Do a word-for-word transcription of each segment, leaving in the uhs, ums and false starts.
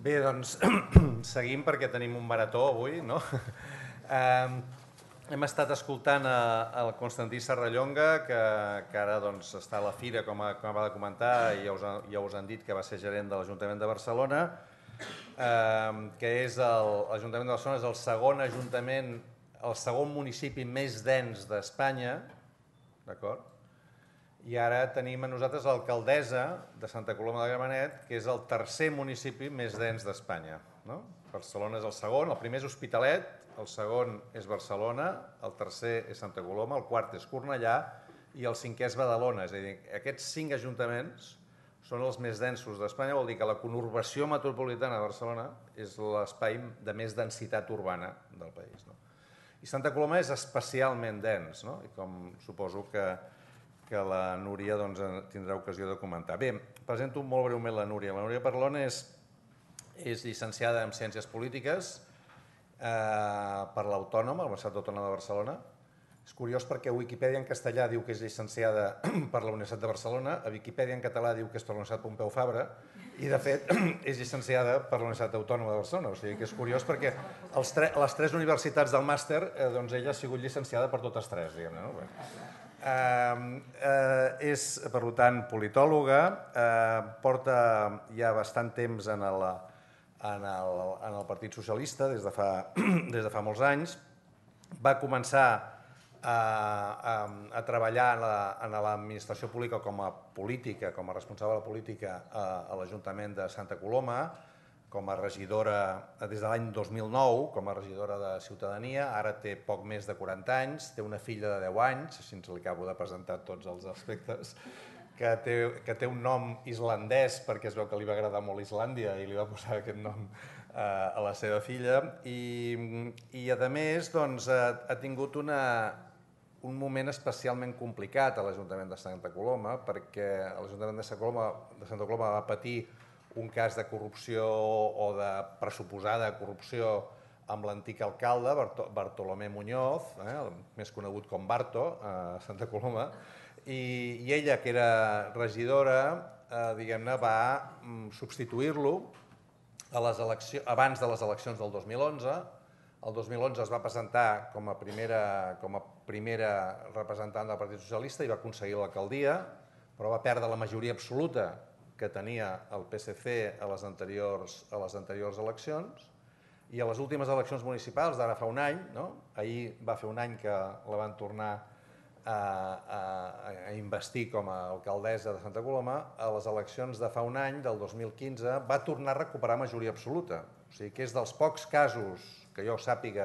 Bé, doncs seguim perquè tenim un marató avui, no? Hem estat escoltant el Constantí Serrallonga, que, que ara doncs, està a la fira, com acaba de comentar, i ja us, ja us han dit que va ser gerent de l'Ajuntament de Barcelona, eh, que és l'Ajuntament de Barcelona és el segon ajuntament, el segon municipi més dens d'Espanya, d'acord? I ara tenim a nosaltres l'alcaldessa de Santa Coloma de Gramenet, que és el tercer municipi més dens d'Espanya. No? Barcelona és el segon, el primer és Hospitalet, el segon és Barcelona, el tercer és Santa Coloma, el quart és Cornellà i el cinquè és Badalona. És a dir, aquests cinc ajuntaments són els més densos d'Espanya, vol dir que la conurbació metropolitana de Barcelona és l'espai de més densitat urbana del país. No? I Santa Coloma és especialment dens, no? I com suposo que que la Núria doncs, tindrà ocasió de comentar. Bé, presento molt breument la Núria. La Núria Parlon és, és llicenciada en Ciències Polítiques eh, per l'Autònoma, la Universitat Autònoma de Barcelona. És curiós perquè Wikipedia en castellà diu que és llicenciada per la Universitat de Barcelona, a Wikipedia en català diu que és per la Universitat Pompeu Fabra i, de fet, és llicenciada per la Universitat Autònoma de Barcelona. O sigui que és curiós perquè els tre les tres universitats del màster, eh, doncs ella ha sigut llicenciada per totes tres, diguem-ne. No? Bé. Uh, uh, és, per tant, politòloga, uh, porta ja bastant temps en el, en el, en el Partit Socialista des de, fa, des de fa molts anys. Va començar a, a, a treballar en l'administració pública com a política, com a responsable política a, a l'Ajuntament de Santa Coloma, com a regidora des de l'any dos mil nou, com a regidora de Ciutadania, ara té poc més de quaranta anys, té una filla de deu anys, així ens li acabo de presentar tots els aspectes, que té, que té un nom islandès, perquè es veu que li va agradar molt Islàndia i li va posar aquest nom eh, a la seva filla, i, i a més doncs, ha, ha tingut una, un moment especialment complicat a l'Ajuntament de Santa Coloma, perquè l'Ajuntament de Santa Coloma, de Santa Coloma va patir un cas de corrupció o de pressuposada corrupció amb l'antic alcalde, Bartolomé Muñoz, eh, més conegut com Barto, a Santa Coloma, i, i ella, que era regidora, eh, diguem-ne, va substituir-lo abans de les eleccions del dos mil onze. El dos mil onze es va presentar com a primera, com a primera representant del Partit Socialista i va aconseguir l'alcaldia, però va perdre la majoria absoluta que tenia el P S C a les anteriors, a les anteriors eleccions, i a les últimes eleccions municipals d'ara fa un any, no? Ahir va fer un any que la van tornar a, a, a investir com a alcaldessa de Santa Coloma, a les eleccions de fa un any, del dos mil quinze, va tornar a recuperar majoria absoluta. O sigui que és dels pocs casos que jo sàpiga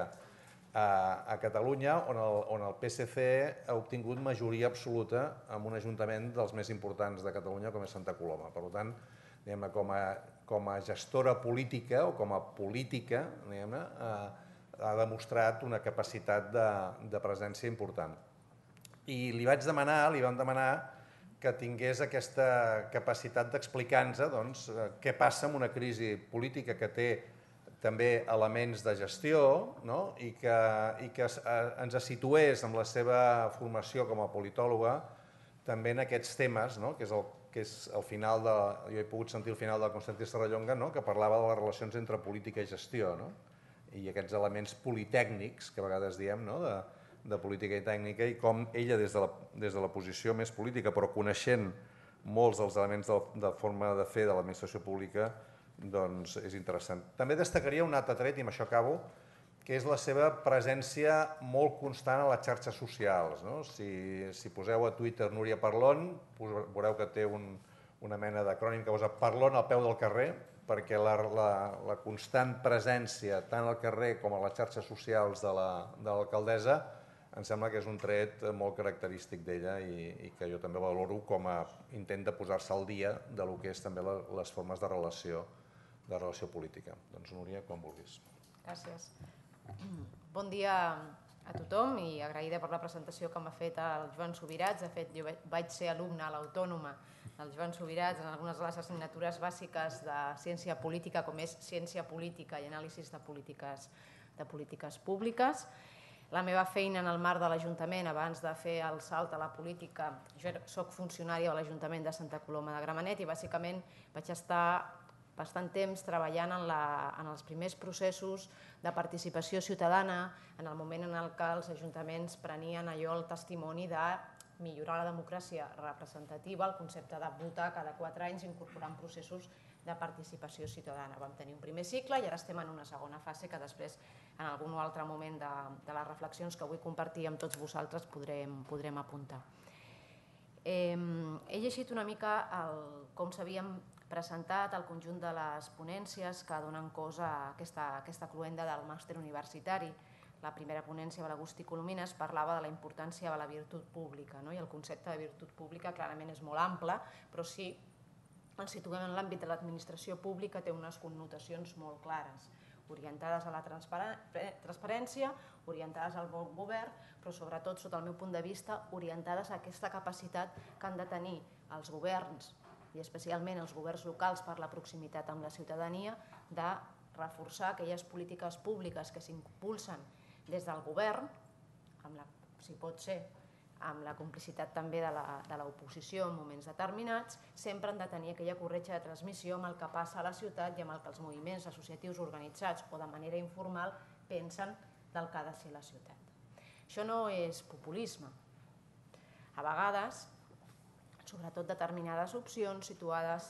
a Catalunya on el, on el P S C ha obtingut majoria absoluta en un ajuntament dels més importants de Catalunya com és Santa Coloma. Per tant, com a, com a gestora política o com a política ha, ha demostrat una capacitat de, de presència important. I li vaig demanar, li vam demanar que tingués aquesta capacitat d'explicar-nos doncs, què passa amb una crisi política que té també elements de gestió, no? I que, i que ens situés amb la seva formació com a politòloga també en aquests temes, no? que, és el, que és el final de, jo he pogut sentir el final del Constantí Serrallonga, no? Que parlava de les relacions entre política i gestió, no? I aquests elements politècnics que a vegades diem, no? de, de política i tècnica, i com ella des de, la, des de la posició més política, però coneixent molts dels elements de, de forma de fer de l'administració pública, doncs és interessant. També destacaria un altre tret, i amb això acabo, que és la seva presència molt constant a les xarxes socials. No? Si, si poseu a Twitter Núria Parlon, veureu que té un, una mena d'acrònim que posa Parlon al peu del carrer, perquè la, la, la constant presència tant al carrer com a les xarxes socials de l'alcaldessa em sembla que és un tret molt característic d'ella i, i que jo també valoro com a intent de posar-se al dia de lo que és també la, les formes de relació de relació política. Doncs, Núria, quan vulguis. Gràcies. Bon dia a tothom i agraïda per la presentació que m'ha fet el Joan Subirats. De fet, jo vaig ser alumne a l'Autònoma del Joan Subirats en algunes de les assignatures bàsiques de ciència política, com és ciència política i anàlisis de polítiques, de polítiques públiques. La meva feina en el marc de l'Ajuntament, abans de fer el salt a la política, jo soc funcionària de l'Ajuntament de Santa Coloma de Gramenet i bàsicament vaig estar bastant temps treballant en, la, en els primers processos de participació ciutadana, en el moment en el que els ajuntaments prenien allò el testimoni de millorar la democràcia representativa, el concepte de votar cada quatre anys incorporant processos de participació ciutadana. Vam tenir un primer cicle i ara estem en una segona fase que després, en algun altre moment de, de les reflexions que vull compartir amb tots vosaltres, podrem, podrem apuntar. Eh, he llegit una mica el, com s'havien presentat el conjunt de les ponències que donen cos a aquesta, aquesta cluenda del màster universitari. La primera ponència de l'Agustí Colomines parlava de la importància de la virtut pública, no? I el concepte de virtut pública clarament és molt ample, però sí ens situem en l'àmbit de l'administració pública, té unes connotacions molt clares, orientades a la transparència, orientades al bon govern, però sobretot, sota el meu punt de vista, orientades a aquesta capacitat que han de tenir els governs, i especialment els governs locals per la proximitat amb la ciutadania, de reforçar aquelles polítiques públiques que s'impulsen des del govern, amb la, si pot ser, amb la complicitat també de l'oposició en moments determinats, sempre han de tenir aquella corretja de transmissió amb el que passa a la ciutat i amb el que els moviments associatius organitzats o de manera informal pensen del que ha de ser la ciutat. Això no és populisme. A vegades, sobretot determinades opcions situades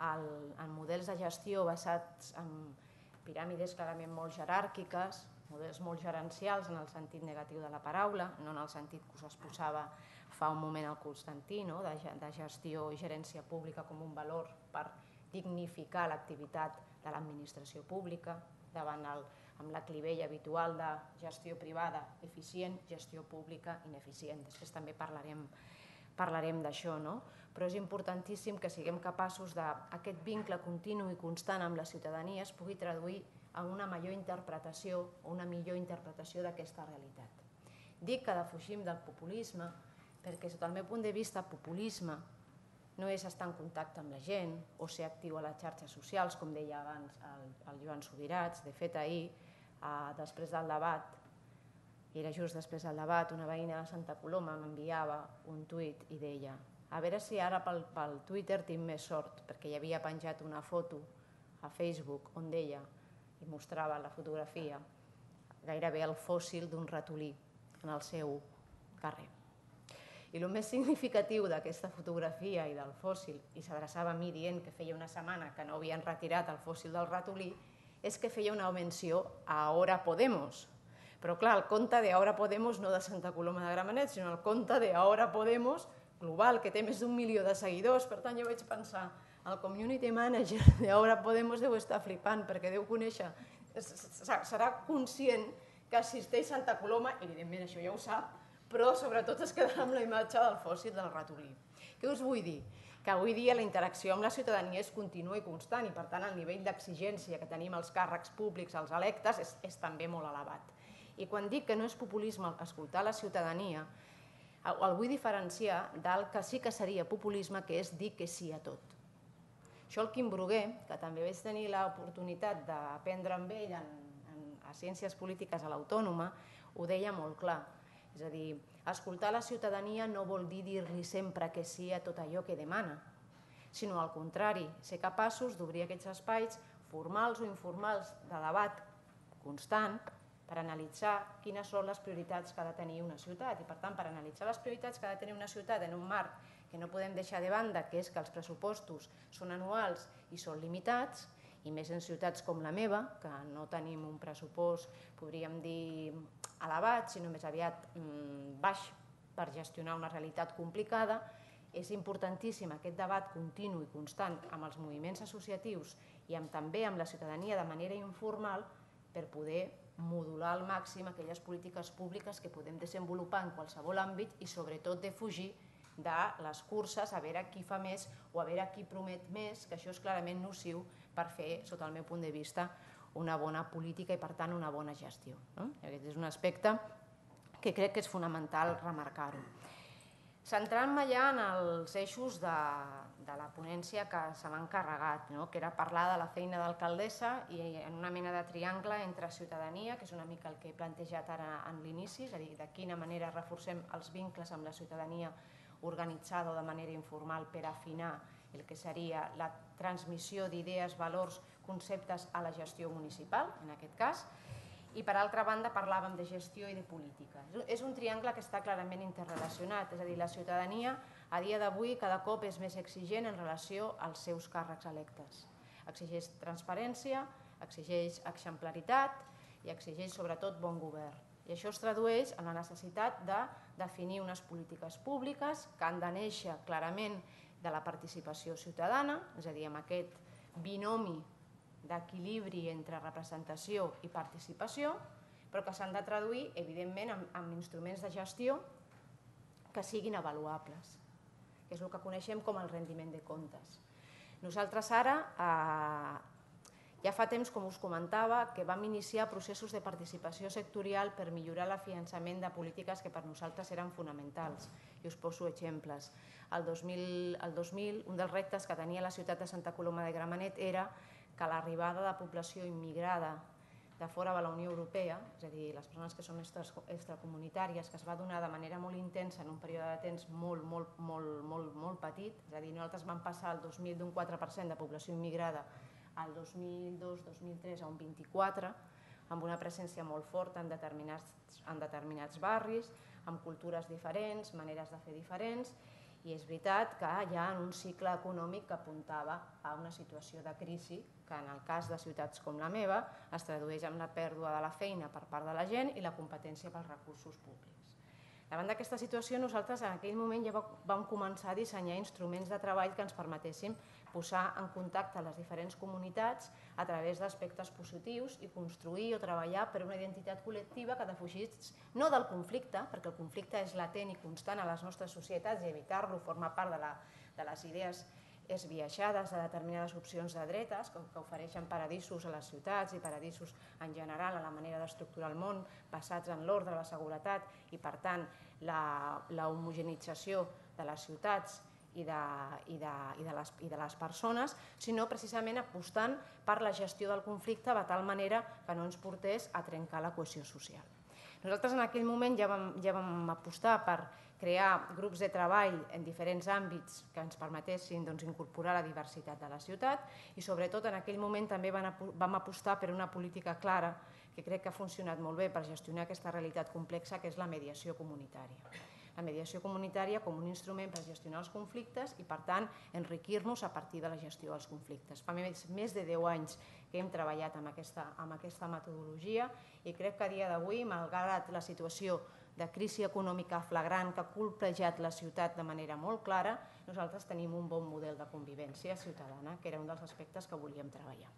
en models de gestió basats en piràmides clarament molt jeràrquiques, models molt gerencials en el sentit negatiu de la paraula, no en el sentit que us exposava fa un moment el Constantí, de gestió i gerència pública com un valor per dignificar l'activitat de l'administració pública, davant amb la clivella habitual de gestió privada eficient, gestió pública ineficient. Després també parlarem d'això, no? Però és importantíssim que siguem capaços d'aquest vincle continu i constant amb la ciutadania es pugui traduir a una major interpretació o una millor interpretació d'aquesta realitat. Dic que defugim del populisme perquè, sota el meu punt de vista, populisme no és estar en contacte amb la gent o ser actiu a les xarxes socials, com deia abans el Joan Subirats. De fet, ahir, després del debat, era just després del debat, una veïna de Santa Coloma m'enviava un tuit i deia: a veure si ara pel Twitter tinc més sort, perquè hi havia penjat una foto a Facebook on deia i mostrava la fotografia, gairebé el fòssil d'un ratolí en el seu carrer. I el més significatiu d'aquesta fotografia i del fòssil, i s'adreçava a mi dient que feia una setmana que no havien retirat el fòssil del ratolí, és que feia una menció a Ahora Podemos. Però clar, el compte de Ahora Podemos no de Santa Coloma de Gramenet, sinó el compte de Ahora Podemos global, que té més d'un milió de seguidors. Per tant, jo vaig pensar, el community manager d'Ahora Podemos deu estar flipant, perquè deu conèixer, serà conscient que assisteix a Santa Coloma, i evidentment això ja ho sap, però sobretot es quedarà amb la imatge del fòssil del ratolí. Què us vull dir? Que avui dia la interacció amb la ciutadania és contínua i constant i, per tant, el nivell d'exigència que tenim els càrrecs públics, els electes, és també molt elevat. I quan dic que no és populisme escoltar la ciutadania, el vull diferenciar del que sí que seria populisme, que és dir que sí a tot. Això el Quim Bruguer, que també vaig tenir l'oportunitat d'aprendre amb ell a Ciències Polítiques a l'Autònoma, ho deia molt clar. És a dir, escoltar la ciutadania no vol dir dir-li sempre que sí a tot allò que demana, sinó al contrari, ser capaços d'obrir aquests espais formals o informals de debat constant per analitzar quines són les prioritats que ha de tenir una ciutat. I, per tant, per analitzar les prioritats que ha de tenir una ciutat en un marc que no podem deixar de banda, que és que els pressupostos són anuals i són limitats, i més en ciutats com la meva, que no tenim un pressupost, podríem dir, elevat, sinó més aviat baix per gestionar una realitat complicada, és importantíssim aquest debat continu i constant amb els moviments associatius i també amb la ciutadania de manera informal per poder modular al màxim aquelles polítiques públiques que podem desenvolupar en qualsevol àmbit i sobretot de fugir de les curses a veure qui fa més o a veure qui promet més, que això és clarament nociu per fer, sota el meu punt de vista, una bona política i, per tant, una bona gestió. Aquest és un aspecte que crec que és fonamental remarcar-ho. Centrant-me ja en els eixos de la ponència que se m'ha encarregat, que era parlar de la feina d'alcaldessa i en una mena de triangle entre ciutadania, que és una mica el que he plantejat ara en l'inici, és a dir, de quina manera reforcem els vincles amb la ciutadania organitzada o de manera informal per afinar el que seria la transmissió d'idees, valors, conceptes a la gestió municipal, en aquest cas, i per altra banda parlàvem de gestió i de política. És un triangle que està clarament interrelacionat, és a dir, la ciutadania a dia d'avui cada cop és més exigent en relació als seus càrrecs electes. Exigeix transparència, exigeix exemplaritat i exigeix sobretot bon govern. I això es tradueix en la necessitat de definir unes polítiques públiques que han de néixer clarament de la participació ciutadana, és a dir, amb aquest binomi d'equilibri entre representació i participació, però que s'han de traduir, evidentment, en instruments de gestió que siguin avaluables, que és el que coneixem com el rendiment de comptes. Nosaltres ara, ja fa temps, com us comentava, que vam iniciar processos de participació sectorial per millorar l'afiançament de polítiques que per nosaltres eren fonamentals. I us poso exemples. El dos mil, un dels reptes que tenia la ciutat de Santa Coloma de Gramenet era que l'arribada de població immigrada de fora de la Unió Europea, és a dir, les persones que són extracomunitàries, que es va donar de manera molt intensa en un període de temps molt, molt, molt, molt, molt petit, és a dir, nosaltres vam passar el dos mil d'un quatre per cent de població immigrada al dos mil dos dos mil tres a un vint-i-quatre, amb una presència molt forta en determinats barris, amb cultures diferents, maneres de fer diferents, i és veritat que hi ha un cicle econòmic que apuntava a una situació de crisi que en el cas de ciutats com la meva es tradueix en la pèrdua de la feina per part de la gent i la competència pels recursos públics. Davant d'aquesta situació, nosaltres en aquell moment ja vam començar a dissenyar instruments de treball que ens permetessin posar en contacte les diferents comunitats a través d'aspectes positius i construir o treballar per una identitat col·lectiva que defugís no del conflicte, perquè el conflicte és latent i constant a les nostres societats i evitar-lo forma part de les idees esbiaixades de determinades opcions de dretes que ofereixen paradisos a les ciutats i paradisos en general a la manera d'estructurar el món basats en l'ordre, la seguretat i per tant la homogenització de les ciutats i de les persones, sinó precisament apostant per la gestió del conflicte de tal manera que no ens portés a trencar la cohesió social. Nosaltres en aquell moment ja vam apostar per crear grups de treball en diferents àmbits que ens permetessin incorporar la diversitat de la ciutat i sobretot en aquell moment també vam apostar per una política clara que crec que ha funcionat molt bé per gestionar aquesta realitat complexa que és la mediació comunitària. La mediació comunitària com un instrument per gestionar els conflictes i, per tant, enriquir-nos a partir de la gestió dels conflictes. Fa més de deu anys que hem treballat amb aquesta metodologia i crec que a dia d'avui, malgrat la situació de crisi econòmica flagrant que ha colpejat la ciutat de manera molt clara, nosaltres tenim un bon model de convivència ciutadana, que era un dels aspectes que volíem treballar.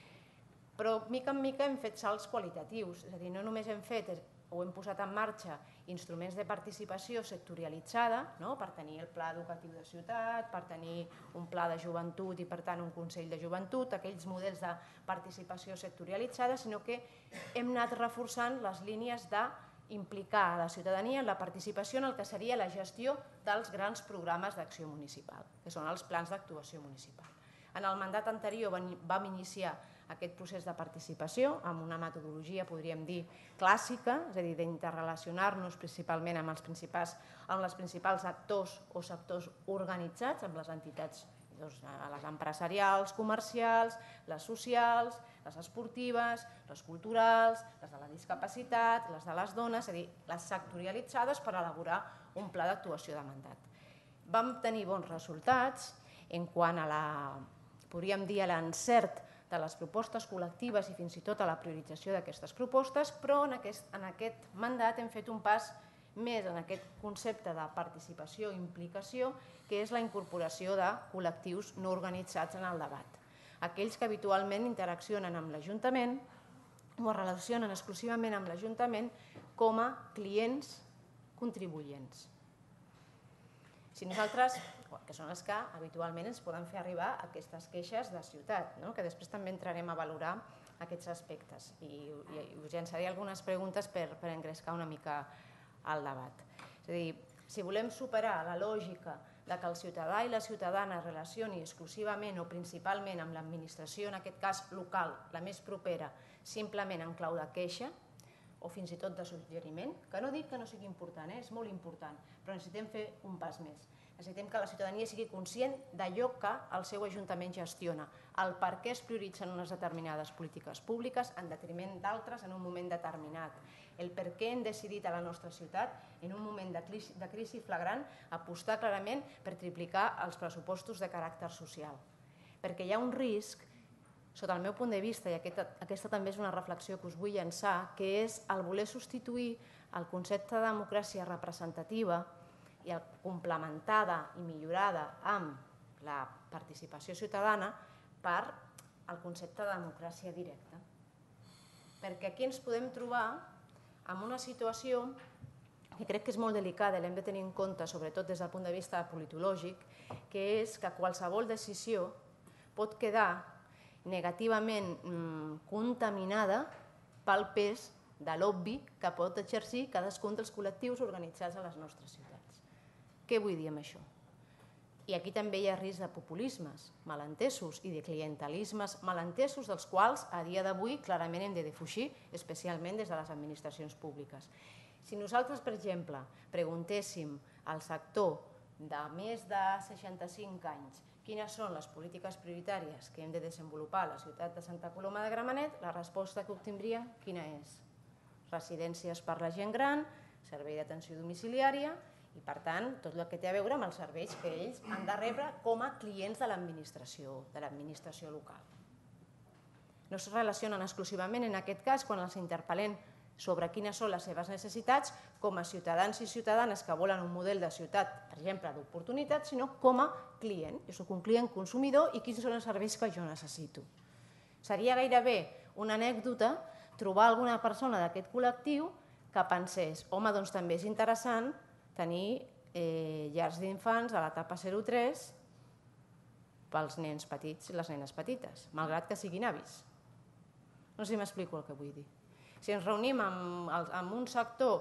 Però, mica en mica, hem fet salts qualitatius, és a dir, no només hem fet o hem posat en marxa instruments de participació sectorialitzada per tenir el pla educatiu de ciutat, per tenir un pla de joventut i per tant un consell de joventut, aquells models de participació sectorialitzada, sinó que hem anat reforçant les línies d'implicar a la ciutadania en la participació en el que seria la gestió dels grans programes d'acció municipal, que són els plans d'actuació municipal. En el mandat anterior vam iniciar aquest procés de participació amb una metodologia, podríem dir, clàssica, és a dir, d'interrelacionar-nos principalment amb els principals actors o sectors organitzats, amb les entitats les empresarials, comercials, les socials, les esportives, les culturals, les de la discapacitat, les de les dones, és a dir, les sectorialitzades per elaborar un pla d'actuació de mandat. Vam tenir bons resultats en quant a la, podríem dir, a l'encert de les propostes col·lectives i fins i tot a la priorització d'aquestes propostes, però en aquest mandat hem fet un pas més en aquest concepte de participació i implicació, que és la incorporació de col·lectius no organitzats en el debat. Aquells que habitualment interaccionen amb l'Ajuntament o es relacionen exclusivament amb l'Ajuntament com a clients contribuents. Si nosaltres, que són els que habitualment ens poden fer arribar aquestes queixes de ciutat, que després també entrarem a valorar aquests aspectes i us llançaré algunes preguntes per engrescar una mica al debat. És a dir, si volem superar la lògica que el ciutadà i la ciutadana es relacioni exclusivament o principalment amb l'administració, en aquest cas local, la més propera, simplement en clau de queixa, o fins i tot de suggeriment, que no dic que no sigui important, és molt important, però necessitem fer un pas més. Necessitem que la ciutadania sigui conscient d'allò que el seu ajuntament gestiona, el per què es prioritzen unes determinades polítiques públiques en detriment d'altres en un moment determinat, el per què hem decidit a la nostra ciutat, en un moment de crisi, de crisi flagrant, apostar clarament per triplicar els pressupostos de caràcter social. Perquè hi ha un risc, sota el meu punt de vista, i aquesta, aquesta també és una reflexió que us vull llançar, que és el voler substituir el concepte de democràcia representativa i el complementada i millorada amb la participació ciutadana per el concepte de democràcia directa. Perquè aquí ens podem trobar en una situació que crec que és molt delicada i l'hem de tenir en compte, sobretot des del punt de vista politològic, que és que qualsevol decisió pot quedar negativament contaminada pel pes de l'obvi que pot exercir cadascun dels col·lectius organitzats a les nostres ciutats. Què vull dir amb això? I aquí també hi ha risc de populismes malentesos i de clientelismes malentesos dels quals a dia d'avui clarament hem de defugir, especialment des de les administracions públiques. Si nosaltres, per exemple, preguntéssim al sector de més de seixanta-cinc anys quines són les polítiques prioritàries que hem de desenvolupar a la ciutat de Santa Coloma de Gramenet, la resposta que obtindria quina és? Residències per la gent gran, servei d'atenció domiciliària i, per tant, tot el que té a veure amb els serveis que ells han de rebre com a clients de l'administració, de l'administració local. No es relacionen exclusivament, en aquest cas, quan els interpel·lem sobre quines són les seves necessitats com a ciutadans i ciutadanes que volen un model de ciutat, per exemple, d'oportunitat, sinó com a client. Jo soc un client consumidor i quins són els serveis que jo necessito. Seria gairebé una anècdota trobar alguna persona d'aquest col·lectiu que pensés, home, doncs també és interessant tenir llars d'infants a l'etapa zero tres pels nens petits i les nenes petites, malgrat que siguin avis. No sé si m'explico el que vull dir. Si ens reunim amb un sector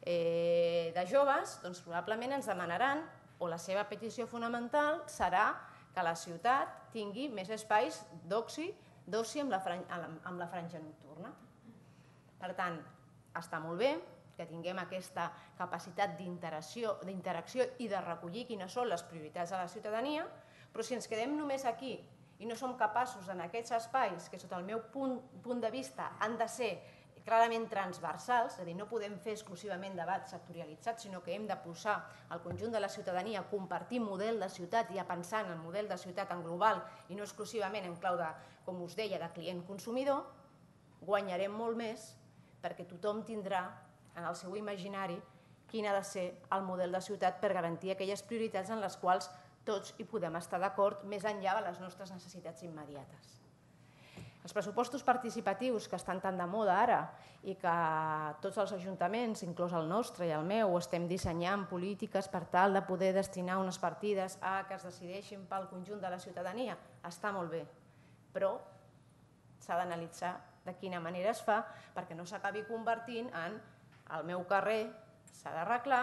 de joves, doncs probablement ens demanaran, o la seva petició fonamental serà que la ciutat tingui més espais d'oci amb la franja nocturna. Per tant, està molt bé que tinguem aquesta capacitat d'interacció i de recollir quines són les prioritats de la ciutadania, però si ens quedem només aquí i no som capaços en aquests espais, que sota el meu punt de vista han de ser clarament transversals, és a dir, no podem fer exclusivament debats sectorialitzats, sinó que hem de posar el conjunt de la ciutadania a compartir model de ciutat i a pensar en el model de ciutat en global i no exclusivament en clau de, com us deia, de client-consumidor, guanyarem molt més perquè tothom tindrà en el seu imaginari quin ha de ser el model de ciutat per garantir aquelles prioritats en les quals tots hi podem estar d'acord més enllà de les nostres necessitats immediates. Els pressupostos participatius que estan tan de moda ara i que tots els ajuntaments, inclús el nostre i el meu, estem dissenyant polítiques per tal de poder destinar unes partides a que es decideixin pel conjunt de la ciutadania, està molt bé, però s'ha d'analitzar de quina manera es fa perquè no s'acabi convertint en el meu carrer s'ha d'arreglar,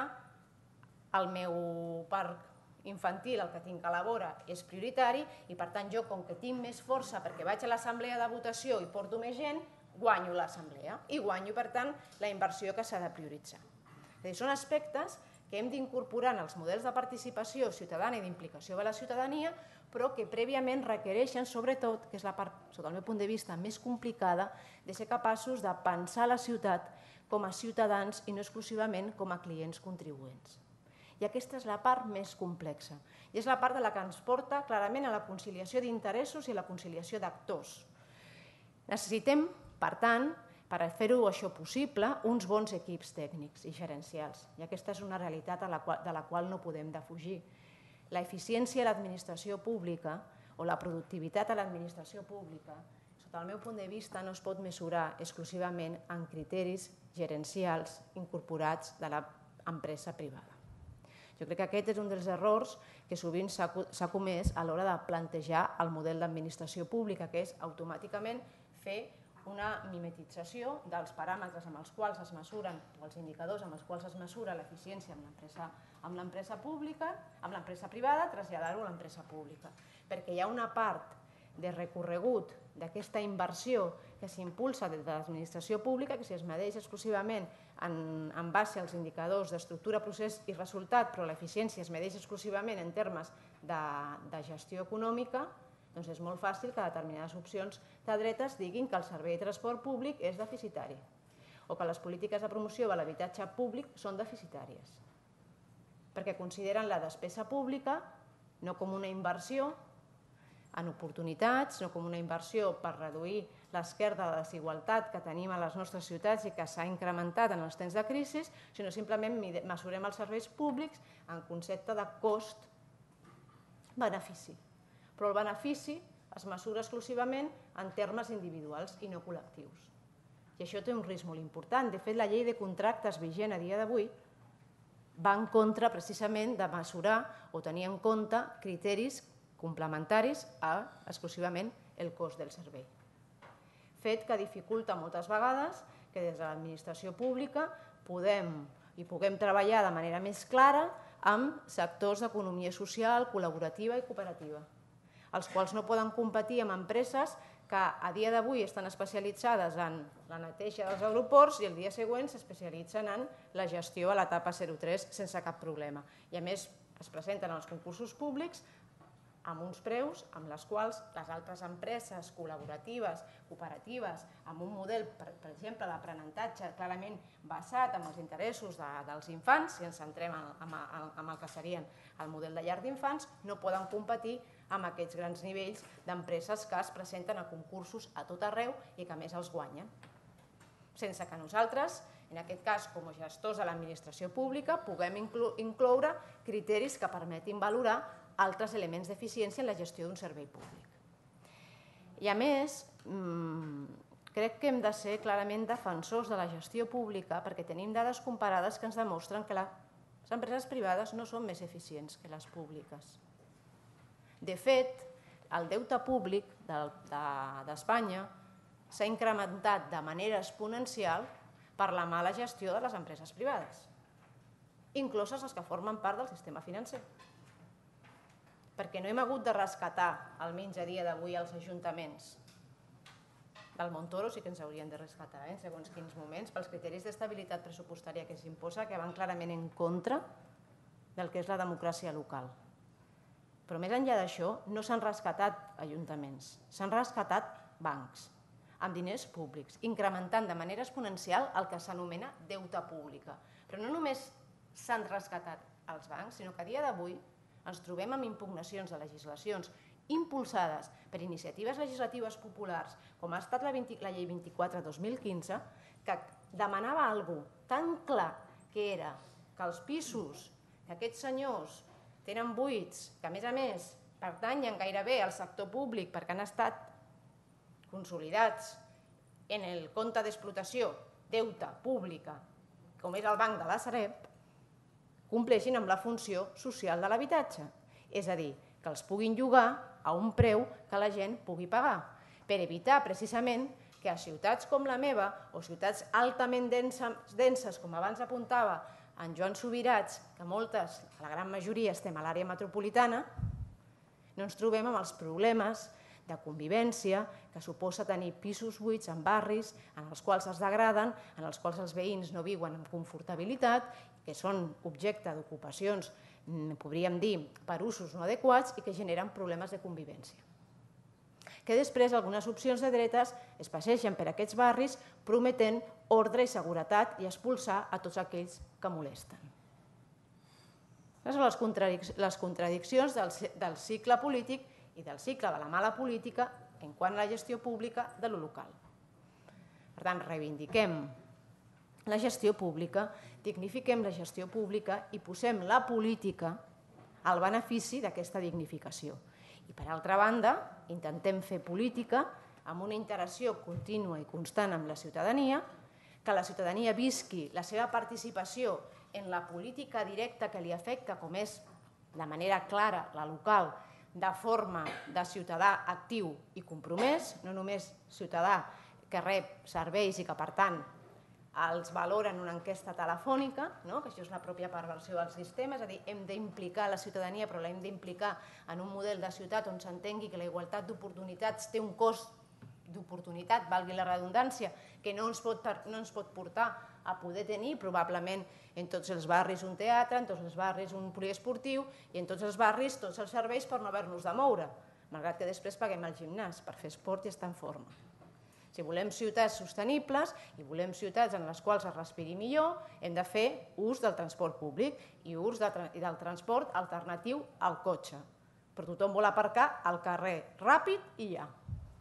el meu parc infantil, el que tinc a la vora, és prioritari i, per tant, jo, com que tinc més força perquè vaig a l'assemblea de votació i porto més gent, guanyo l'assemblea i guanyo, per tant, la inversió que s'ha de prioritzar. És a dir, són aspectes que hem d'incorporar en els models de participació ciutadana i d'implicació de la ciutadania, però que prèviament requereixen, sobretot, que és la part, sota el meu punt de vista, més complicada, de ser capaços de pensar la ciutat com a ciutadans i no exclusivament com a clients contribuents. I aquesta és la part més complexa. I és la part de la que ens porta clarament a la conciliació d'interessos i a la conciliació d'actors. Necessitem, per tant, per fer-ho això possible, uns bons equips tècnics i gerencials. I aquesta és una realitat de la qual no podem defugir. L'eficiència a l'administració pública o la productivitat a l'administració pública, sota el meu punt de vista, no es pot mesurar exclusivament en criteris gerencials incorporats de l'empresa privada. Jo crec que aquest és un dels errors que sovint s'ha comès a l'hora de plantejar el model d'administració pública, que és automàticament fer una mimetització dels paràmetres amb els quals es mesuren, o els indicadors amb els quals es mesura l'eficiència amb l'empresa pública, amb l'empresa privada, traslladar-ho a l'empresa pública. Perquè hi ha una part de recorregut d'aquesta inversió que s'impulsa des de l'administració pública, que si es medeix exclusivament en base als indicadors d'estructura, procés i resultat, però l'eficiència es medeix exclusivament en termes de gestió econòmica, doncs és molt fàcil que determinades opcions de dretes diguin que el servei de transport públic és deficitari o que les polítiques de promoció de l'habitatge públic són deficitàries, perquè consideren la despesa pública no com una inversió en oportunitats, no com una inversió per reduir l'esquerda de desigualtat que tenim a les nostres ciutats i que s'ha incrementat en els temps de crisi, sinó simplement mesurem els serveis públics en concepte de cost-benefici. Però el benefici es mesura exclusivament en termes individuals i no col·lectius. I això té un risc molt important. De fet, la llei de contractes vigent a dia d'avui va en contra precisament de mesurar o tenir en compte criteris complementaris a exclusivament el cost del servei. Fet que dificulta moltes vegades que des de l'administració pública podem i puguem treballar de manera més clara amb sectors d'economia social, col·laborativa i cooperativa, els quals no poden competir amb empreses que a dia d'avui estan especialitzades en la neteja dels aeroports i el dia següent s'especialitzen en la gestió a l'etapa zero tres sense cap problema. I a més es presenten als concursos públics amb uns preus amb les quals les altres empreses col·laboratives, cooperatives, amb un model, per exemple, d'aprenentatge clarament basat en els interessos dels infants, si ens centrem en el que serien el model de llar d'infants, no poden competir amb aquests grans nivells d'empreses que es presenten a concursos a tot arreu i que a més els guanyen. Sense que nosaltres, en aquest cas com a gestors de l'administració pública, puguem incloure criteris que permetin valorar altres elements d'eficiència en la gestió d'un servei públic. I a més, crec que hem de ser clarament defensors de la gestió pública perquè tenim dades comparades que ens demostren que les empreses privades no són més eficients que les públiques. De fet, el deute públic d'Espanya s'ha incrementat de manera exponencial per la mala gestió de les empreses privades, incloses les que formen part del sistema financer. Perquè no hem hagut de rescatar, almenys a dia d'avui, els ajuntaments. Del Montoro sí que ens haurien de rescatar, en segons quins moments, pels criteris d'estabilitat pressupostària que s'imposa, que van clarament en contra del que és la democràcia local. Però més enllà d'això, no s'han rescatat ajuntaments, s'han rescatat bancs, amb diners públics, incrementant de manera exponencial el que s'anomena deute pública. Però no només s'han rescatat els bancs, sinó que a dia d'avui ens trobem amb impugnacions de legislacions impulsades per iniciatives legislatives populars, com ha estat la llei vint-i-quatre dos mil quinze, que demanava una cosa tan clar que era que els pisos que aquests senyors tenen buits, que a més a més pertanyen gairebé al sector públic perquè han estat consolidats en el compte d'explotació deute pública, com és el Banc de la Sareb, compleixin amb la funció social de l'habitatge. És a dir, que els puguin llogar a un preu que la gent pugui pagar, per evitar precisament que a ciutats com la meva o ciutats altament denses, com abans apuntava en Joan Subirats, que moltes, la gran majoria, estem a l'àrea metropolitana, no ens trobem amb els problemes de convivència que suposa tenir pisos buits en barris en els quals es degraden, en els quals els veïns no viuen amb confortabilitat, que són objecte d'ocupacions, podríem dir, per usos no adequats i que generen problemes de convivència. Que després algunes opcions de dretes es passegen per aquests barris prometent ordre i seguretat i expulsar a tots aquells que molesten. Aquestes són les contradiccions del cicle polític i del cicle de la mala política en quant a la gestió pública de lo local. Per tant, reivindiquem la gestió pública, dignifiquem la gestió pública i posem la política al benefici d'aquesta dignificació. I per altra banda, intentem fer política amb una interacció contínua i constant amb la ciutadania, que la ciutadania visqui la seva participació en la política directa que li afecta, com és de manera clara la local, de forma de ciutadà actiu i compromès, no només ciutadà que rep serveis i que, per tant, els valora en una enquesta telefònica, que això és la pròpia perversió del sistema, és a dir, hem d'implicar la ciutadania, però l'hem d'implicar en un model de ciutat on s'entengui que la igualtat d'oportunitats té un cost d'oportunitat, valgui la redundància, que no ens pot portar a poder tenir probablement en tots els barris un teatre, en tots els barris un poliesportiu i en tots els barris tots els serveis per no haver-nos de moure, malgrat que després paguem el gimnàs per fer esport i estar en forma. Si volem ciutats sostenibles i volem ciutats en les quals es respiri millor, hem de fer ús del transport públic i ús del transport alternatiu al cotxe. Però tothom vol aparcar al carrer ràpid i ja.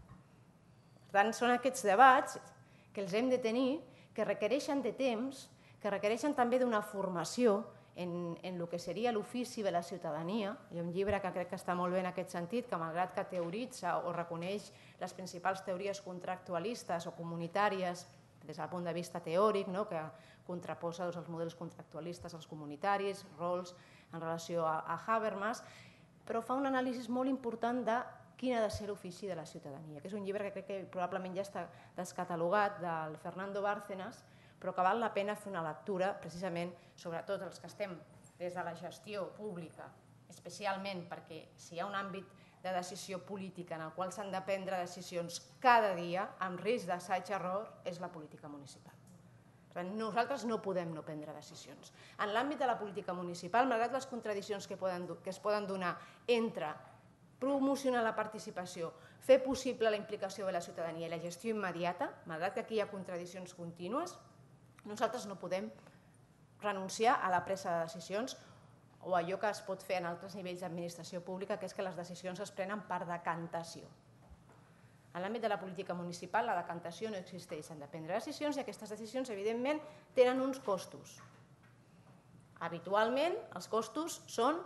Per tant, són aquests debats que els hem de tenir, que requereixen de temps, que requereixen també d'una formació en el que seria l'ofici de la ciutadania. Hi ha un llibre que crec que està molt bé en aquest sentit, que malgrat que teoritza o reconeix les principals teories contractualistes o comunitàries des del punt de vista teòric, que contraposa els models contractualistes als comunitaris, rols en relació a Habermas, però fa un anàlisi molt important de quin ha de ser l'ofici de la ciutadania, que és un llibre que crec que probablement ja està descatalogat, del Fernando Bárcenas, però que val la pena fer una lectura precisament, sobretot els que estem des de la gestió pública, especialment perquè si hi ha un àmbit de decisió política en el qual s'han de prendre decisions cada dia amb risc d'assaig-error, és la política municipal. Per tant, nosaltres no podem no prendre decisions. En l'àmbit de la política municipal, malgrat les contradiccions que es poden donar entre promocionar la participació, fer possible la implicació de la ciutadania i la gestió immediata, malgrat que aquí hi ha contradiccions contínues, nosaltres no podem renunciar a la presa de decisions o allò que es pot fer en altres nivells d'administració pública, que és que les decisions es prenen per decantació. En l'àmbit de la política municipal, la decantació no existeix. S'han de prendre decisions i aquestes decisions, evidentment, tenen uns costos. Habitualment, els costos són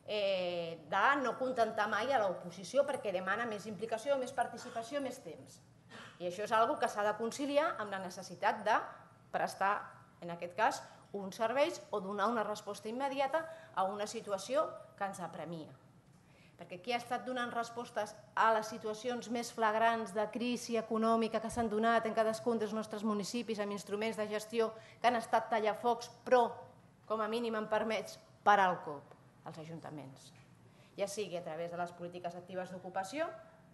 de no contentar mai a l'oposició perquè demana més implicació, més participació, més temps. I això és una cosa que s'ha de conciliar amb la necessitat de prestar, en aquest cas, uns serveis o donar una resposta immediata a una situació que ens apremia. Perquè qui ha estat donant respostes a les situacions més flagrants de crisi econòmica que s'han donat en cadascun dels nostres municipis amb instruments de gestió que han estat tallafocs, però, com a mínim em permets, parar el cop, als ajuntaments. Ja sigui a través de les polítiques actives d'ocupació,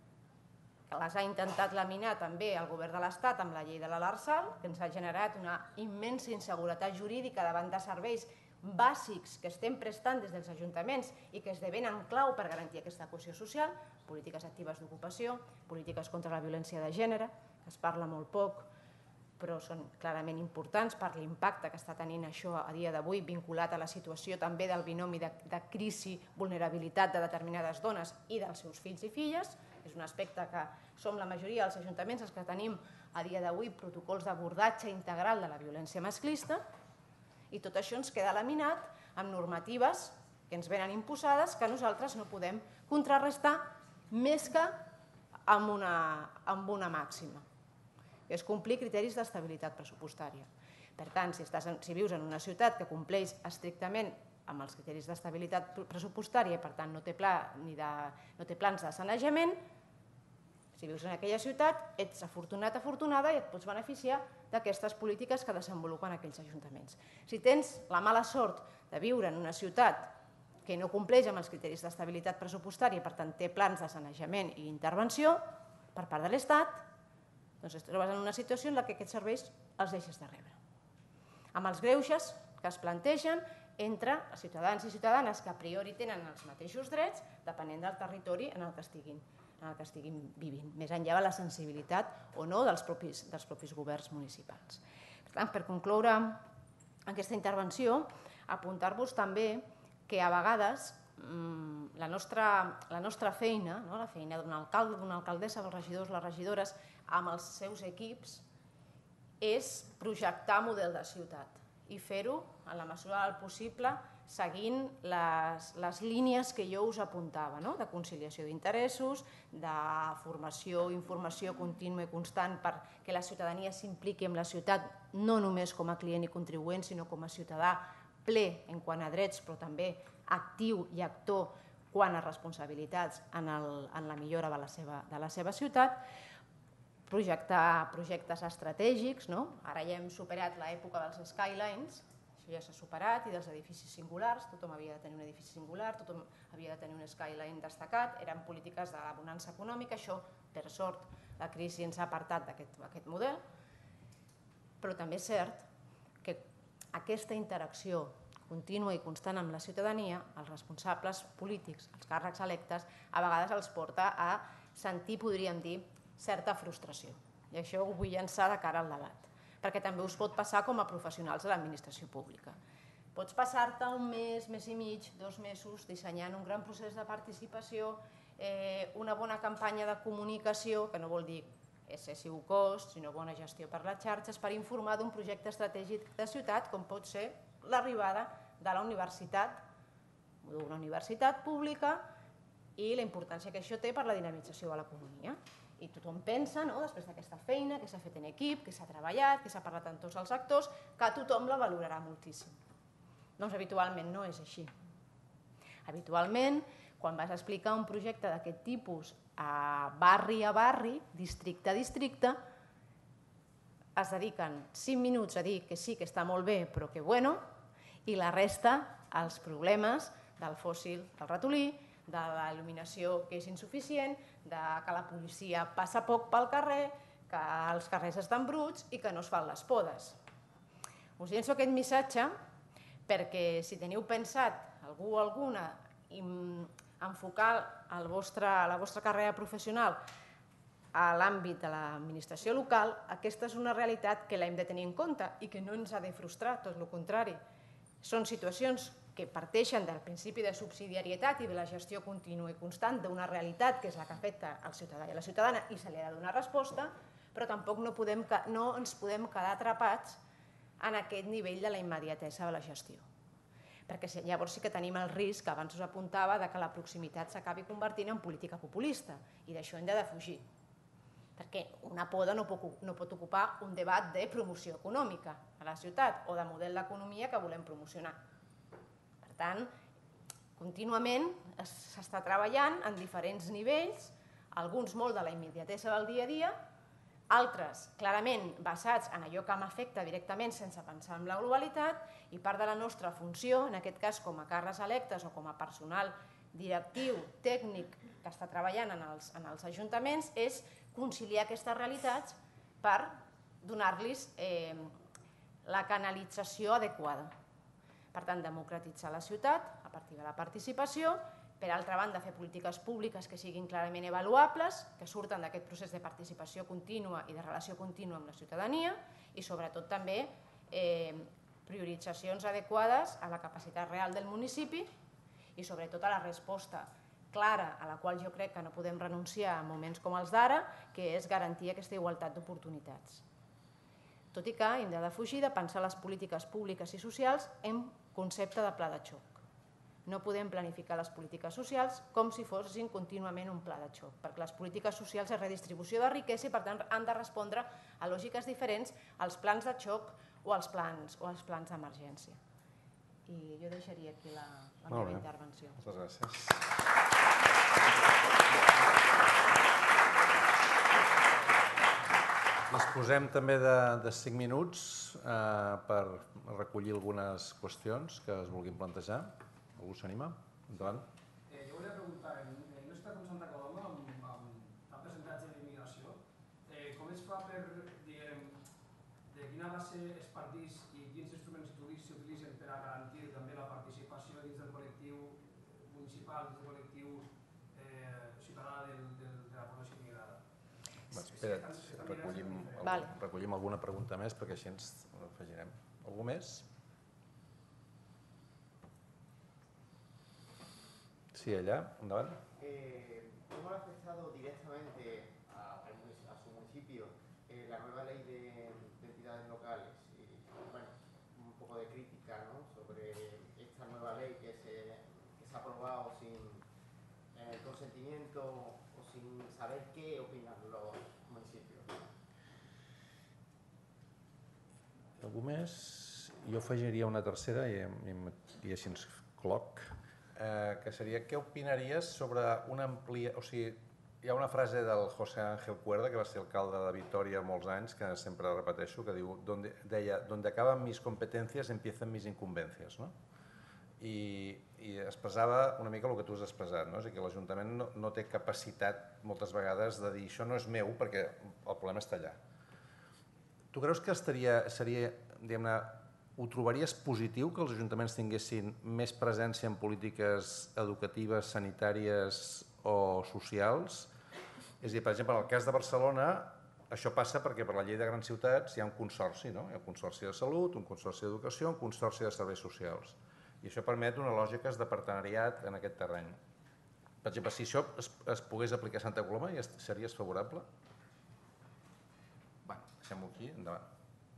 que les ha intentat laminar també el govern de l'Estat amb la llei de l'Lrsal, que ens ha generat una immensa inseguretat jurídica davant de serveis bàsics que estem prestant des dels ajuntaments i que esdevenen clau per garantir aquesta cohesió social, polítiques actives d'ocupació, polítiques contra la violència de gènere, que es parla molt poc, però són clarament importants per l'impacte que està tenint això a dia d'avui, vinculat a la situació també del binomi de crisi, vulnerabilitat de determinades dones i dels seus fills i filles. És un aspecte que som la majoria dels ajuntaments els que tenim a dia d'avui protocols d'abordatge integral de la violència masclista, i tot això ens queda laminat amb normatives que ens venen imposades que nosaltres no podem contrarrestar més que amb una màxima, que és complir criteris d'estabilitat pressupostària. Per tant, si vius en una ciutat que compleix estrictament amb els criteris d'estabilitat pressupostària i per tant no té plans de sanejament, si vius en aquella ciutat ets afortunat, afortunada i et pots beneficiar d'aquestes polítiques que desenvolupen aquells ajuntaments. Si tens la mala sort de viure en una ciutat que no compleix amb els criteris d'estabilitat pressupostària i per tant té plans de sanejament i intervenció per part de l'Estat, doncs et trobes en una situació en què aquests serveis els deixes de rebre. Amb els greuges que es plantegen entre ciutadans i ciutadanes que a priori tenen els mateixos drets depenent del territori en el que estiguin vivint, més enllà de la sensibilitat o no dels propis governs municipals. Per tant, per concloure aquesta intervenció, apuntar-vos també que a vegades la nostra feina, la feina d'un alcalde, d'una alcaldessa, dels regidors, les regidores, amb els seus equips, és projectar model de ciutat i fer-ho, en la mesura del possible, seguint les línies que jo us apuntava, de conciliació d'interessos, de formació i informació contínua i constant perquè la ciutadania s'impliqui en la ciutat no només com a client i contribuent, sinó com a ciutadà ple en quant a drets, però també actiu i actor quant a responsabilitats en la millora de la seva ciutat, projectar projectes estratègics, no? Ara ja hem superat l'època dels skylines, això ja s'ha superat, i dels edificis singulars, tothom havia de tenir un edifici singular, tothom havia de tenir un skyline destacat, eren polítiques de la bonança econòmica, això, per sort, la crisi ens ha apartat d'aquest model, però també és cert que aquesta interacció contínua i constant amb la ciutadania, els responsables polítics, els càrrecs electes, a vegades els porta a sentir, podríem dir, certa frustració. I això ho vull llançar de cara al debat, perquè també us pot passar com a professionals de l'administració pública. Pots passar-te un mes, mes i mig, dos mesos, dissenyant un gran procés de participació, una bona campanya de comunicació, que no vol dir excessiu cost, sinó bona gestió per les xarxes, per informar d'un projecte estratègic de ciutat, com pot ser l'arribada de la universitat, d'una universitat pública, i la importància que això té per la dinamització de l'economia. I tothom pensa, després d'aquesta feina que s'ha fet en equip, que s'ha treballat, que s'ha parlat amb tots els actors, que tothom la valorarà moltíssim. Doncs habitualment no és així. Habitualment, quan vas explicar un projecte d'aquest tipus a barri a barri, districte a districte, es dediquen cinc minuts a dir que sí, que està molt bé, però que bueno, i la resta, els problemes del fòssil del ratolí, de la il·luminació que és insuficient, que la policia passa poc pel carrer, que els carrers estan bruts i que no es fan les podes. Us llenço aquest missatge perquè si teniu pensat, algú o alguna, enfocar la vostra carrera professional a l'àmbit de l'administració local, aquesta és una realitat que l'hem de tenir en compte i que no ens ha de frustrar, tot el contrari. Són situacions que parteixen del principi de subsidiarietat i de la gestió contínua i constant d'una realitat que és la que afecta al ciutadà i a la ciutadana i se li ha de donar resposta, però tampoc no ens podem quedar atrapats en aquest nivell de la immediatesa de la gestió. Perquè llavors sí que tenim el risc, que abans us apuntava, que la proximitat s'acabi convertint en política populista i d'això hem de defugir. Perquè una poda no pot ocupar un debat de promoció econòmica a la ciutat o de model d'economia que volem promocionar. Per tant, contínuament s'està treballant en diferents nivells, alguns molt de la immediatesa del dia a dia, altres clarament basats en allò que m'afecta directament sense pensar en la globalitat, i part de la nostra funció, en aquest cas com a càrrecs electes o com a personal directiu, tècnic, que està treballant en els ajuntaments, és conciliar aquestes realitats per donar-los la canalització adequada. Per tant, democratitzar la ciutat a partir de la participació, per altra banda, fer polítiques públiques que siguin clarament avaluables, que surten d'aquest procés de participació contínua i de relació contínua amb la ciutadania, i sobretot també prioritzacions adequades a la capacitat real del municipi i sobretot a la resposta clara, a la qual jo crec que no podem renunciar en moments com els d'ara, que és garantir aquesta igualtat d'oportunitats. Tot i que hem de defugir de pensar les polítiques públiques i socials en concepte de pla de xoc. No podem planificar les polítiques socials com si fossin contínuament un pla de xoc, perquè les polítiques socials és redistribució de riquesa i per tant han de respondre a lògiques diferents als plans de xoc o als plans d'emergència. I jo deixaria aquí la meva intervenció. Moltes gràcies. Disposem també de cinc minuts per recollir algunes qüestions que es vulguin plantejar. Algú s'anima? Endavant. Jo volia preguntar, en una ciutat com Santa Coloma, amb tant percentatge d'immigració, com es fa per, diguem, de quina base es partix i quins instruments s'utilitzen per a garantir també la participació dins del col·lectiu municipal, dins del col·lectiu ciutadà de la població immigrada? Espera't, recollim alguna pregunta més perquè així ens afegirem. Algú més? Sí, allá, endavant. ¿Cómo ha afectado directamente a su municipio la nueva ley de entidades locales? Y, bueno, un poco de crítica, ¿no?, sobre esta nueva ley que se ha aprobado sin el consentimiento o sin saber qué opinan los municipios. Algú més? Jo afegiria una tercera i així ens cloc. Que seria, què opinaries sobre una amplia... O sigui, Hi ha una frase del José Ángel Cuerda, que va ser alcalde de Vitoria molts anys, que sempre repeteixo, que diu, donde, deia, donde acaben mis competencias empiezan mis incumbencias, no? I, i expressava una mica el que tu has expressat, no? És a dir, que l'Ajuntament no, no té capacitat moltes vegades de dir això no és meu perquè el problema està allà. Tu creus que estaria, seria, diguem-ne, ho trobaries positiu que els ajuntaments tinguessin més presència en polítiques educatives, sanitàries o socials? És a dir, per exemple, en el cas de Barcelona, això passa perquè per la llei de grans ciutats hi ha un consorci, no? Hi ha un consorci de salut, un consorci d'educació, un consorci de serveis socials. I això permet una lògica de partenariat en aquest terreny. Per exemple, si això es, es pogués aplicar a Santa Coloma, ja series favorable? Bé, deixem-ho aquí, endavant.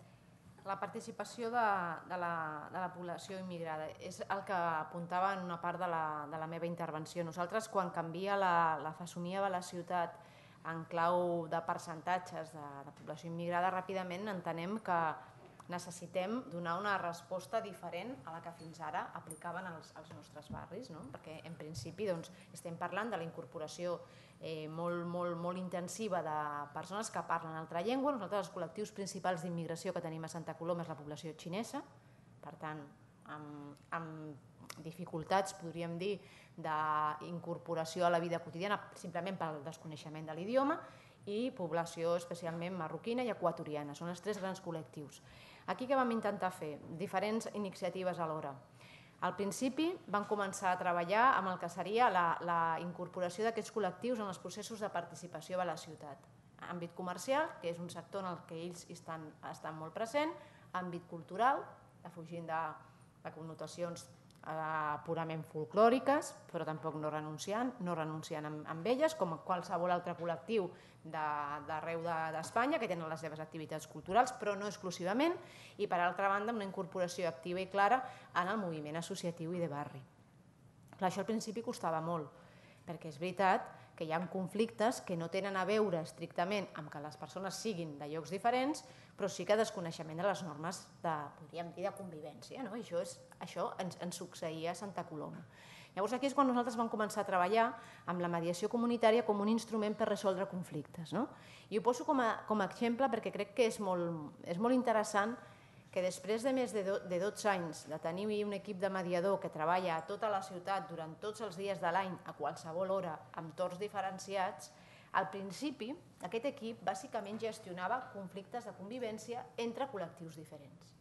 La participació de, de, la, de la població immigrada és el que apuntava en una part de la, de la meva intervenció. Nosaltres, quan canvia la, la fesomia de la ciutat en clau de percentatges de, de població immigrada, ràpidament entenem que necessitem donar una resposta diferent a la que fins ara aplicaven als, als nostres barris, no? Perquè en principi doncs, estem parlant de la incorporació eh, molt, molt, molt intensiva de persones que parlen altra llengua. Nosaltres els col·lectius principals d'immigració que tenim a Santa Coloma és la població xinesa, per tant, amb, amb dificultats, podríem dir, d'incorporació a la vida quotidiana simplement pel desconeixement de l'idioma, i població especialment marroquina i equatoriana. Són els tres grans col·lectius. Aquí què vam intentar fer? Diferents iniciatives alhora. Al principi vam començar a treballar amb el que seria la, la incorporació d'aquests col·lectius en els processos de participació a la ciutat. Àmbit comercial, que és un sector en el que ells estan, estan molt present, àmbit cultural, fugint de, de connotacions eh, purament folclòriques, però tampoc no renunciant, no renunciant amb, amb elles, com qualsevol altre col·lectiu d'arreu d'Espanya que tenen les seves activitats culturals, però no exclusivament, i per altra banda una incorporació activa i clara en el moviment associatiu i de barri. Clar, això al principi costava molt, perquè és veritat que hi ha conflictes que no tenen a veure estrictament amb que les persones siguin de llocs diferents, però sí que desconeixement de les normes de, podríem dir, de convivència, no? I això, és, això ens, ens succeïa a Santa Coloma. Llavors aquí és quan nosaltres vam començar a treballar amb la mediació comunitària com un instrument per resoldre conflictes, no? I ho poso com a, com a exemple perquè crec que és molt, és molt interessant que després de més de, do, de dotze anys de tenir un equip de mediador que treballa a tota la ciutat durant tots els dies de l'any, a qualsevol hora, amb torns diferenciats, al principi aquest equip bàsicament gestionava conflictes de convivència entre col·lectius diferents.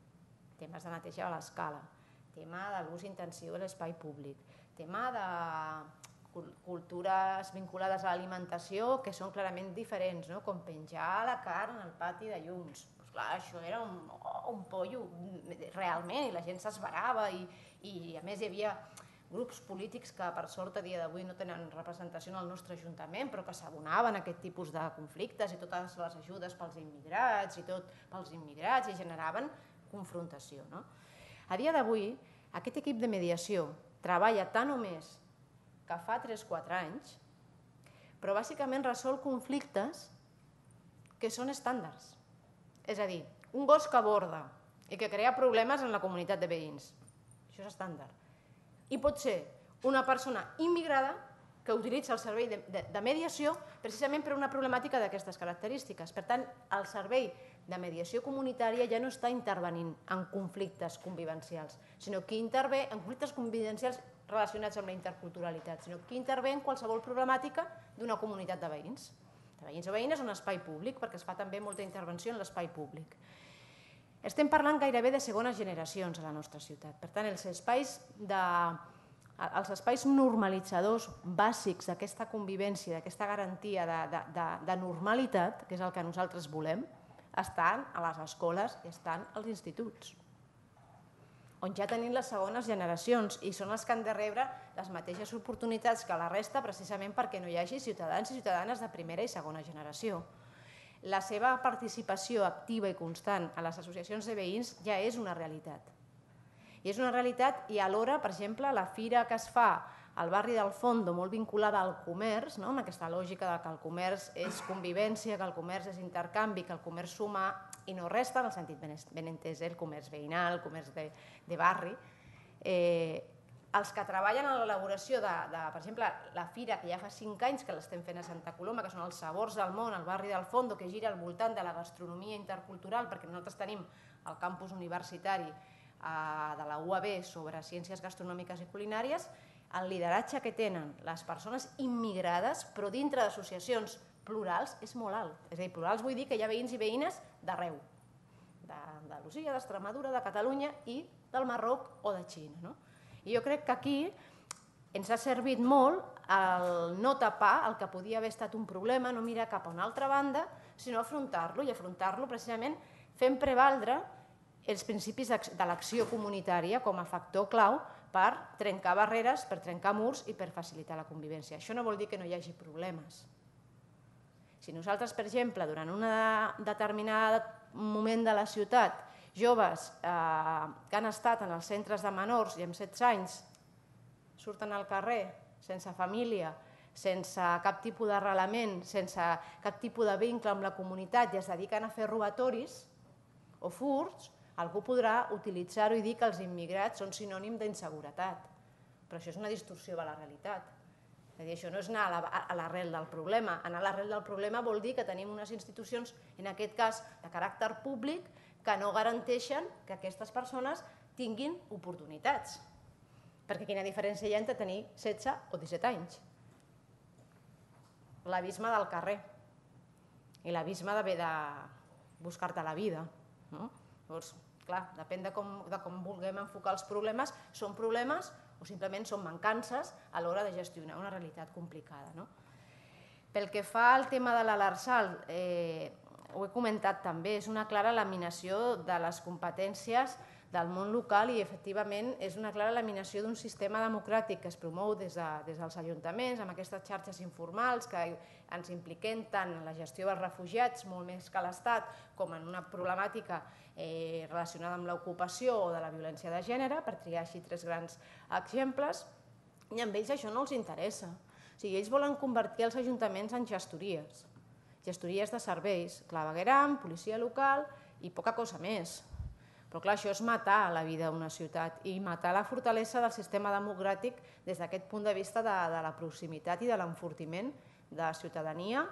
Temes de neteja a l'escala, tema de l'ús intensiu de l'espai públic, tema de cultures vinculades a l'alimentació que són clarament diferents, no? Com penjar la carn al pati de llums. Pues clar, això era un, oh, un pollo realment, i la gent s'esverava, i, i a més hi havia grups polítics que per sort a dia d'avui no tenen representació en el nostre ajuntament, però que s'abonaven a aquest tipus de conflictes i totes les ajudes pels immigrats i tot pels immigrats i generaven confrontació, no? A dia d'avui, aquest equip de mediació treballa tant o més que fa tres o quatre anys, però bàsicament resol conflictes que són estàndards. És a dir, un gos que aborda i que crea problemes en la comunitat de veïns. Això és estàndard. I pot ser una persona immigrada que utilitza el servei de, de, de mediació precisament per una problemàtica d'aquestes característiques. Per tant, el servei de mediació comunitària ja no està intervenint en conflictes convivencials, sinó que intervé en conflictes convivencials relacionats amb la interculturalitat, sinó que intervé en qualsevol problemàtica d'una comunitat de veïns. De veïns o veïnes, un espai públic, perquè es fa també molta intervenció en l'espai públic. Estem parlant gairebé de segones generacions a la nostra ciutat. Per tant, els espais, de, els espais normalitzadors bàsics d'aquesta convivència, d'aquesta garantia de, de, de, de normalitat, que és el que nosaltres volem, estan a les escoles i estan als instituts, on ja tenim les segones generacions i són els que han de rebre les mateixes oportunitats que la resta precisament perquè no hi hagi ciutadans i ciutadanes de primera i segona generació. La seva participació activa i constant a les associacions de veïns ja és una realitat. I és una realitat i alhora, per exemple, la fira que es fa al barri del Fondo, molt vinculada al comerç, no? Amb aquesta lògica de que el comerç és convivència, que el comerç és intercanvi, que el comerç suma i no resta, en el sentit ben entès, el comerç veïnal, el comerç de, de barri, eh, els que treballen en l'elaboració de, de, per exemple, la fira, que ja fa cinc anys que l'estem fent a Santa Coloma, que són els sabors del món, el barri del Fondo, que gira al voltant de la gastronomia intercultural, perquè nosaltres tenim el campus universitari eh, de la U A B sobre ciències gastronòmiques i culinàries, el lideratge que tenen les persones immigrades, però dintre d'associacions plurals, és molt alt. És a dir, plurals vull dir que hi ha veïns i veïnes d'arreu, d'Andalusia, d'Extremadura, de Catalunya i del Marroc o de Xina, no? I jo crec que aquí ens ha servit molt el no tapar el que podia haver estat un problema, no mirar cap a una altra banda, sinó afrontar-lo, i afrontar-lo precisament fent prevaldre els principis de l'acció comunitària com a factor clau per trencar barreres, per trencar murs i per facilitar la convivència. Això no vol dir que no hi hagi problemes. Si nosaltres, per exemple, durant un determinat moment de la ciutat, joves eh, que han estat en els centres de menors i amb setze anys surten al carrer sense família, sense cap tipus d'arrelament, sense cap tipus de vincle amb la comunitat i es dediquen a fer robatoris o furts, algú podrà utilitzar-ho i dir que els immigrats són sinònim d'inseguretat. Però això és una distorsió de la realitat. És a dir, això no és anar a l'arrel del problema. Anar a l'arrel del problema vol dir que tenim unes institucions, en aquest cas de caràcter públic, que no garanteixen que aquestes persones tinguin oportunitats. Perquè quina diferència hi ha entre tenir setze o disset anys? L'abisme del carrer i l'abisme d'haver de buscar-te la vida. Llavors, clar, depèn de com vulguem enfocar els problemes, són problemes o simplement són mancances a l'hora de gestionar una realitat complicada. Pel que fa al tema de l'Lrsal, ho he comentat també, és una clara laminació de les competències del món local i efectivament és una clara laminació d'un sistema democràtic que es promou des dels ajuntaments, amb aquestes xarxes informals que ens impliquem tant en la gestió dels refugiats, molt més que l'Estat, com en una problemàtica relacionada amb l'ocupació o de la violència de gènere, per triar així tres grans exemples, i amb ells això no els interessa. O sigui, ells volen convertir els ajuntaments en gestories. Gestories de serveis, clavegueram, policia local i poca cosa més. Però clar, això és matar la vida d'una ciutat i matar la fortalesa del sistema democràtic des d'aquest punt de vista de la proximitat i de l'enfortiment de ciutadania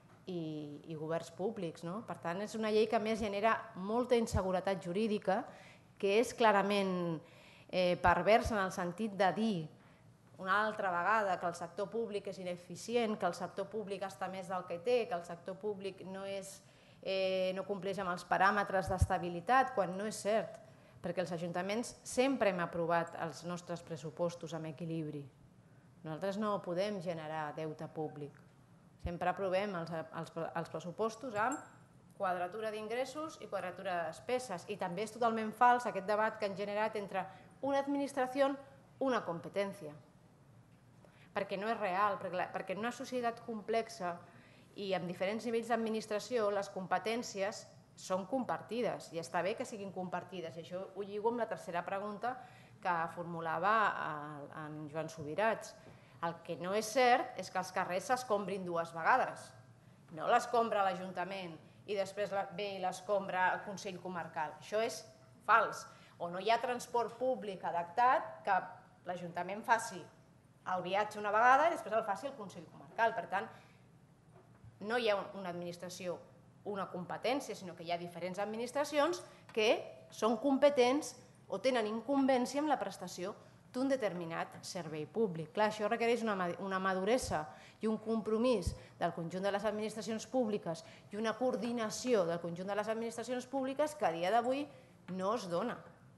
i governs públics. Per tant, és una llei que a més genera molta inseguretat jurídica, que és clarament perversa en el sentit de dir una altra vegada que el sector públic és ineficient, que el sector públic gasta més del que té, que el sector públic no compleix amb els paràmetres d'estabilitat, quan no és cert, perquè els ajuntaments sempre hem aprovat els nostres pressupostos amb equilibri. Nosaltres no podem generar deute públic. Sempre aprovem els pressupostos amb quadratura d'ingressos i quadratura de despeses. I també és totalment fals aquest debat que han generat entre una administració i una competència. Perquè no és real, perquè en una societat complexa i amb diferents nivells d'administració les competències són compartides i està bé que siguin compartides. I això ho lligo amb la tercera pregunta que formulava en Joan Subirats. El que no és cert és que els carrers s'escombrin dues vegades. No l'escombra l'Ajuntament i després ve i l'escombra el Consell Comarcal. Això és fals. O no hi ha transport públic adaptat que l'Ajuntament faci el viatge una vegada i després el faci el Consell Comarcal. Per tant, no hi ha una administració, una competència, sinó que hi ha diferents administracions que són competents o tenen incumbència en la prestació d'un determinat servei públic. Clar, això requereix una maduresa i un compromís del conjunt de les administracions públiques i una coordinació del conjunt de les administracions públiques que a dia d'avui no es dona.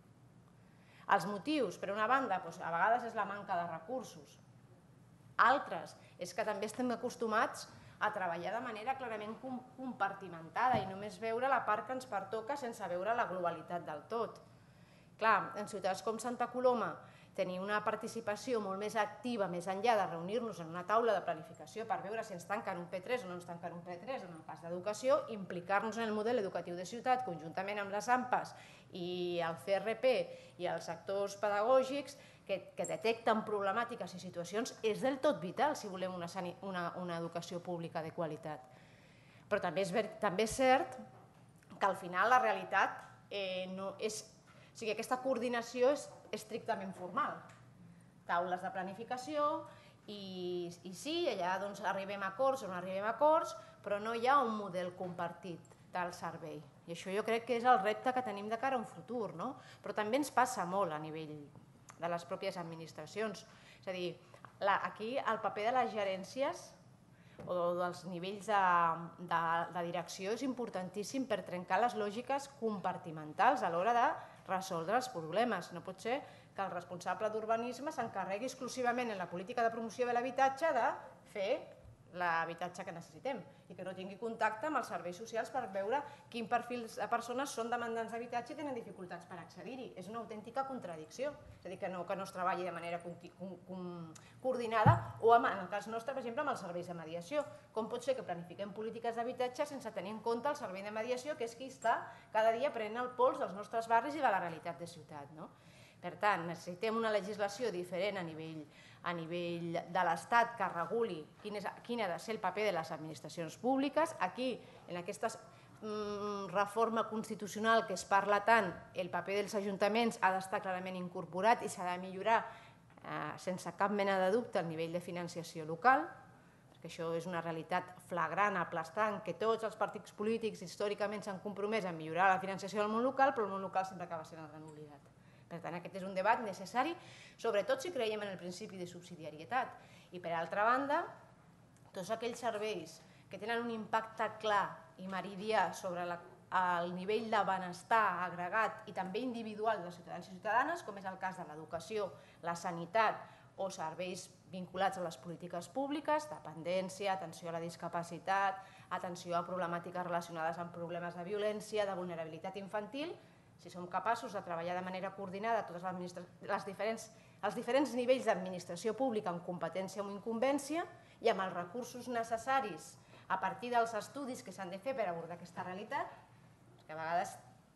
Els motius, per una banda, a vegades és la manca de recursos. Altres és que també estem acostumats a treballar de manera clarament compartimentada i només veure la part que ens pertoca sense veure la globalitat del tot. Clar, en ciutats com Santa Coloma, tenir una participació molt més activa, més enllà de reunir-nos en una taula de planificació per veure si ens tanquen un P tres o no ens tanquen un P tres en el cas d'educació, implicar-nos en el model educatiu de ciutat conjuntament amb les AMPAs i el C R P i els sectors pedagògics que detecten problemàtiques i situacions és del tot vital si volem una educació pública de qualitat. Però també és cert que al final la realitat no és... O sigui, aquesta coordinació és estrictament formal. taules de planificació i, i sí, allà doncs, arribem a acords o no arribem a acords, però no hi ha un model compartit del servei. I això jo crec que és el repte que tenim de cara a un futur, no? Però també ens passa molt a nivell de les pròpies administracions. És a dir, la, aquí el paper de les gerències o dels nivells de, de, de direcció és importantíssim per trencar les lògiques compartimentals a l'hora de resoldre els problemes. No pot ser que el responsable d'urbanisme s'encarregui exclusivament en la política de promoció de l'habitatge de fer l'habitatge que necessitem i que no tingui contacte amb els serveis socials per veure quin perfil de persones són demandants d'habitatge i tenen dificultats per accedir-hi. És una autèntica contradicció. És a dir, que no, que no es treballi de manera coordinada o, en el cas nostre, per exemple, amb els serveis de mediació. Com pot ser que planifiquem polítiques d'habitatge sense tenir en compte el servei de mediació, que és qui està cada dia prenent el pols dels nostres barris i de la realitat de ciutat, no? Per tant, necessitem una legislació diferent a nivell, a nivell de l'Estat que reguli quin, és, quin ha de ser el paper de les administracions públiques. Aquí, en aquesta mm, reforma constitucional que es parla tant, el paper dels ajuntaments ha d'estar clarament incorporat i s'ha de millorar eh, sense cap mena de dubte el nivell de financiació local, perquè això és una realitat flagrant, aplastant, que tots els partits polítics històricament s'han compromès a millorar la financiació del món local, però el món local sempre acaba sent el gran oblidat. Per tant, aquest és un debat necessari, sobretot si creiem en el principi de subsidiarietat. I per altra banda, tots aquells serveis que tenen un impacte clar i meridià sobre la, el nivell de benestar agregat i també individual dels ciutadans i ciutadanes, com és el cas de l'educació, la sanitat o serveis vinculats a les polítiques públiques, dependència, atenció a la discapacitat, atenció a problemàtiques relacionades amb problemes de violència, de vulnerabilitat infantil. Si som capaços de treballar de manera coordinada totes les diferents, els diferents nivells d'administració pública amb competència o incumbència i amb els recursos necessaris a partir dels estudis que s'han de fer per abordar aquesta realitat, que a vegades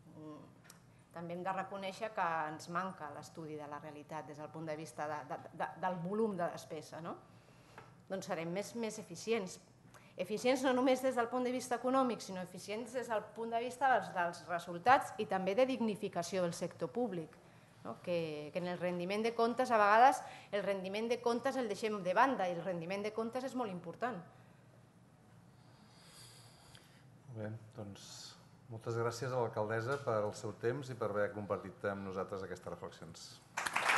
també hem de reconèixer que ens manca l'estudi de la realitat des del punt de vista de, de, de, del volum de despesa, no? Doncs serem més, més eficients. Eficients no només des del punt de vista econòmic, sinó eficients des del punt de vista dels, dels resultats i també de dignificació del sector públic. No? Que, que en el rendiment de comptes, a vegades, el rendiment de comptes el deixem de banda i el rendiment de comptes és molt important. Bé, doncs moltes gràcies a l'alcaldessa pel seu temps i per haver compartit amb nosaltres aquestes reflexions.